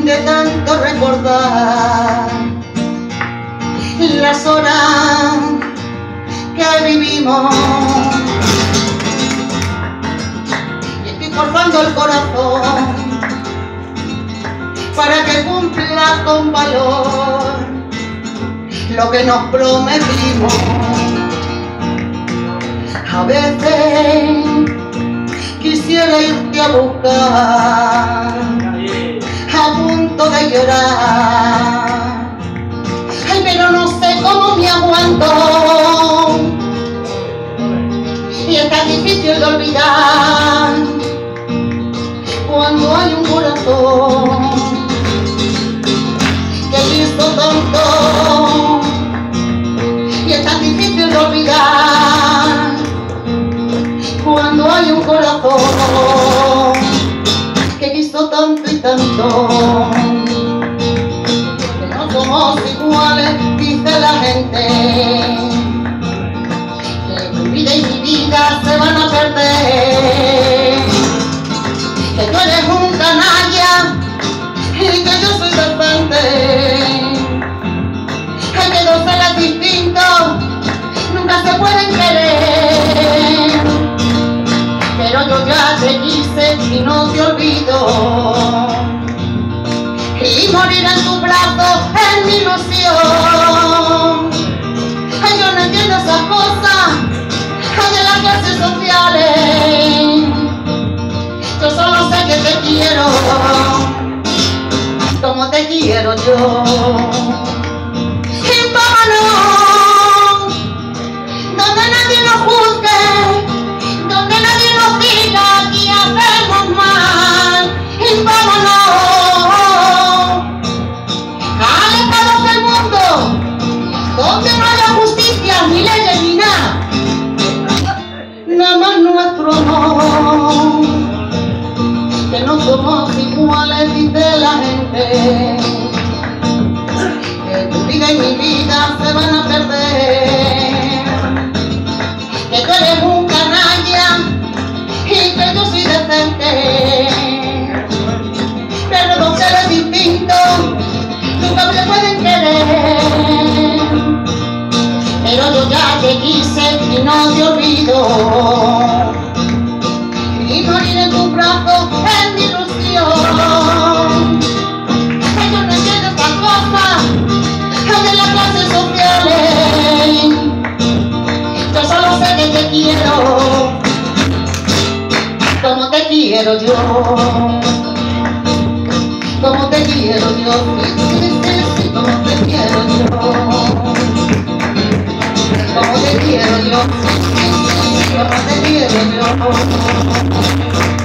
de tanto recordar las horas que vivimos, y estoy forzando el corazón para que cumpla con valor lo que nos prometimos. A veces quisiera irte a buscar, a punto de llorar, ay, pero no sé cómo me aguanto, y es tan difícil de olvidar cuando hay un corazón que quiso tanto, y es tan difícil de olvidar cuando hay un corazón que quiso tanto y tanto. Que no somos iguales, dice la gente, que tu vida y mi vida se van a perder, que tú eres un canalla y que yo soy decente, que dos seres distintos nunca se pueden querer. Pero yo ya te quise y no te olvido, y morir en tu brazo es mi ilusión. Ay, yo no entiendo esas cosas, ay, de las clases sociales. Yo solo sé que te quiero como te quiero yo. Y vámonos donde nadie nos juzgue, donde nadie nos diga que hacemos mal. Y vámonos alejados del mundo, donde no haya justicia, ni leyes, ni nada, nada más nuestro amor. Que no somos iguales, dice la gente, que tu vida y mi vida se van a perder, que tú eres un canalla y que yo soy decente, pero dos seres distintos nunca me pueden querer. Pero yo ya te quise y no te olvido, y morir en tu brazo es mi ilusión. Ay, yo no entiendo estas cosas, ay, de las clases sociales. Yo solo sé que te quiero como te quiero yo, como te quiero yo, sí, sí, sí, sí, como te quiero yo, como te quiero yo, sí, sí, sí, como te quiero yo.